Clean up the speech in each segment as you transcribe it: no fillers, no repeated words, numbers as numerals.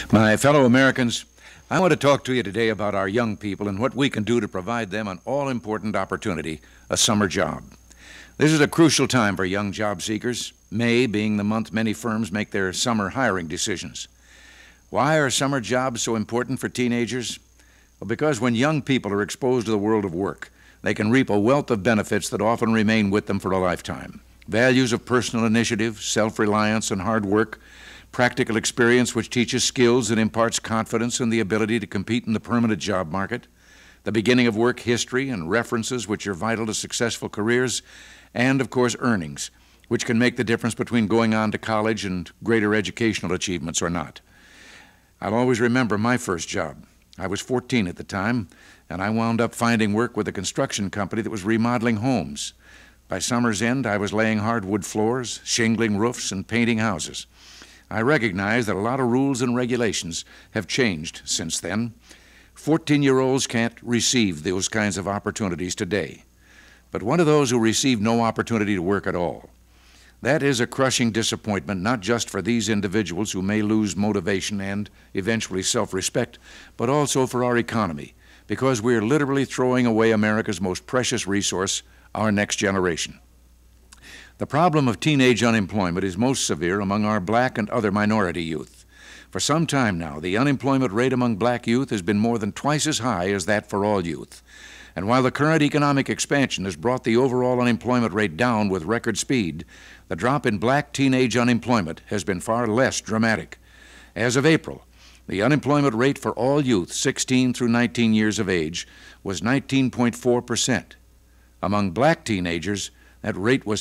My fellow Americans, I want to talk to you today about our young people and what we can do to provide them an all-important opportunity, a summer job. This is a crucial time for young job seekers, May being the month many firms make their summer hiring decisions. Why are summer jobs so important for teenagers? Well, because when young people are exposed to the world of work, they can reap a wealth of benefits that often remain with them for a lifetime. Values of personal initiative, self-reliance, and hard work, practical experience which teaches skills and imparts confidence and the ability to compete in the permanent job market, the beginning of work history and references which are vital to successful careers, and, of course, earnings, which can make the difference between going on to college and greater educational achievements or not. I'll always remember my first job. I was 14 at the time, and I wound up finding work with a construction company that was remodeling homes. By summer's end, I was laying hardwood floors, shingling roofs, and painting houses. I recognize that a lot of rules and regulations have changed since then. 14-year-olds can't receive those kinds of opportunities today. But what of those who receive no opportunity to work at all? That is a crushing disappointment, not just for these individuals who may lose motivation and eventually self-respect, but also for our economy, because we're literally throwing away America's most precious resource, our next generation. The problem of teenage unemployment is most severe among our black and other minority youth. For some time now, the unemployment rate among black youth has been more than twice as high as that for all youth. And while the current economic expansion has brought the overall unemployment rate down with record speed, the drop in black teenage unemployment has been far less dramatic. As of April, the unemployment rate for all youth 16 through 19 years of age was 19.4%. Among black teenagers, that rate was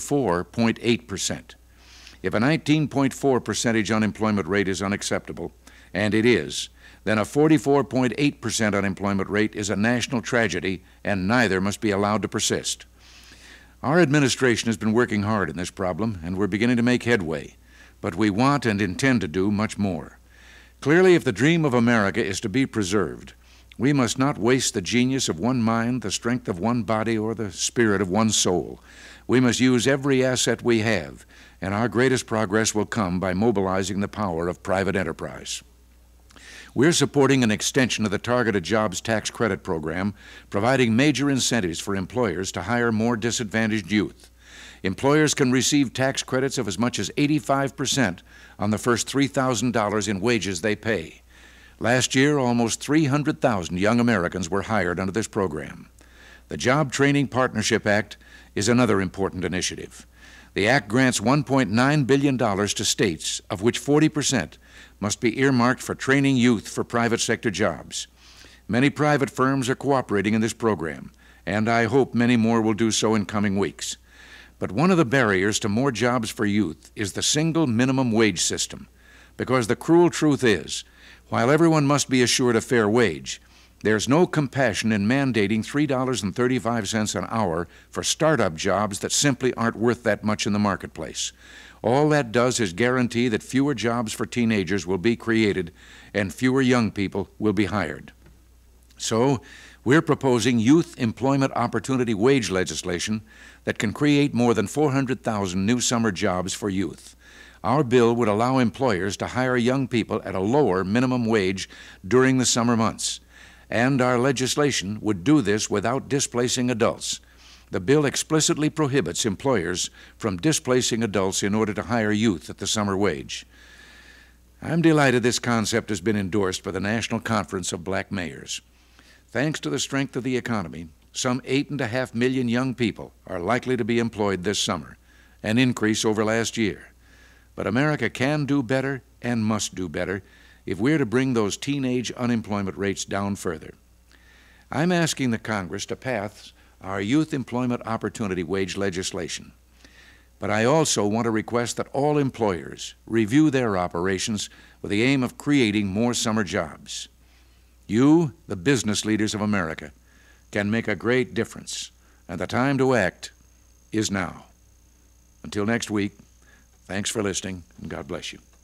44.8%. If a 19.4% unemployment rate is unacceptable, and it is, then a 44.8% unemployment rate is a national tragedy, and neither must be allowed to persist. Our administration has been working hard in this problem, and we're beginning to make headway, but we want and intend to do much more. Clearly, if the dream of America is to be preserved, we must not waste the genius of one mind, the strength of one body, or the spirit of one soul. We must use every asset we have, and our greatest progress will come by mobilizing the power of private enterprise. We're supporting an extension of the Targeted Jobs Tax Credit Program, providing major incentives for employers to hire more disadvantaged youth. Employers can receive tax credits of as much as 85% on the first $3,000 in wages they pay. Last year, almost 300,000 young Americans were hired under this program. The Job Training Partnership Act is another important initiative. The act grants $1.9 billion to states, of which 40% must be earmarked for training youth for private sector jobs. Many private firms are cooperating in this program, and I hope many more will do so in coming weeks. But one of the barriers to more jobs for youth is the single minimum wage system, because the cruel truth is, while everyone must be assured a fair wage, there's no compassion in mandating $3.35 an hour for startup jobs that simply aren't worth that much in the marketplace. All that does is guarantee that fewer jobs for teenagers will be created and fewer young people will be hired. So, we're proposing youth employment opportunity wage legislation that can create more than 400,000 new summer jobs for youth. Our bill would allow employers to hire young people at a lower minimum wage during the summer months, and our legislation would do this without displacing adults. The bill explicitly prohibits employers from displacing adults in order to hire youth at the summer wage. I'm delighted this concept has been endorsed by the National Conference of Black Mayors. Thanks to the strength of the economy, some 8.5 million young people are likely to be employed this summer, an increase over last year. But America can do better and must do better if we're to bring those teenage unemployment rates down further. I'm asking the Congress to pass our youth employment opportunity wage legislation. But I also want to request that all employers review their operations with the aim of creating more summer jobs. You, the business leaders of America, can make a great difference, and the time to act is now. Until next week, thanks for listening, and God bless you.